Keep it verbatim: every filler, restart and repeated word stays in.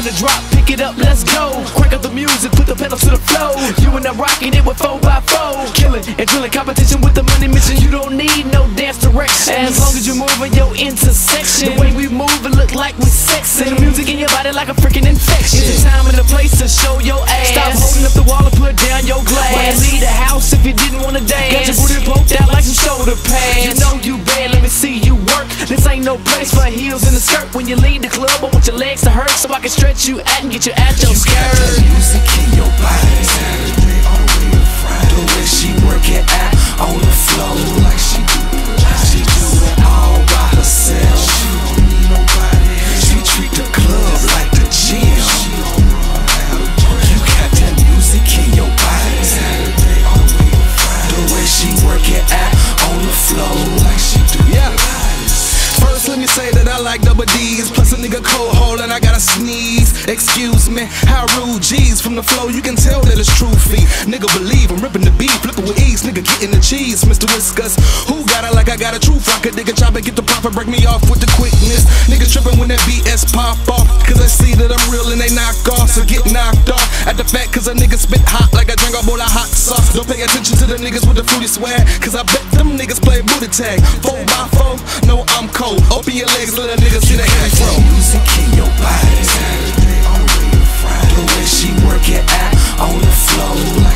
finna drop, pick it up, let's go. Crank up the music, put the pedal to the flow. You and I rocking it with four by four. Killing and drilling competition with the money mission. You don't need no dance direction, as long as you're moving your intersection. The way we move, it look like we sexy. The music in your body like a freaking infection. It's the time and the place to show your ass. Stop holding up the wall and put down your glass. Well, leave the house if you didn't wanna dance. Got your booty poked out like some shoulder pads. You know you bad, let me see you work. This ain't no place for heels in the skirt. When you leave the club, I want your legs to hurt, so I can stretch you out and get you out your skirt. You got the music in your body, Saturday all the way to Friday. The way she work it out on the floor, like she do, she do it all by herself. She don't need nobody. She treat the club like the gym. She don't run out of breath. You got that music in your body, Saturday all the way to Friday. The way she work it out on the floor, like she do. Yeah. First, let me say that I like double D's, plus a nigga cold hole and I gotta sneeze. Excuse me, how rude, G's from the flow, you can tell that it's true feet. Nigga believe I'm ripping the beat, flipping with ease, nigga getting the cheese. Mister Whiskas, who got it like I got a truth? I could dig a chop and get the pop and break me off with the quickness. Niggas tripping when that B S pop off, cause I see that I'm real and they knock off, so get knocked off at the fact cause a nigga spit hot like I drank a bowl of hot sauce. Don't pay attention to the niggas with the fruity swag, cause I bet them niggas play booty tag. Four by four, no I'm cold. Open your legs, let a nigga see the heavy flow. Music in your body, Saturday all the way to Friday. The way she work it out on the floor.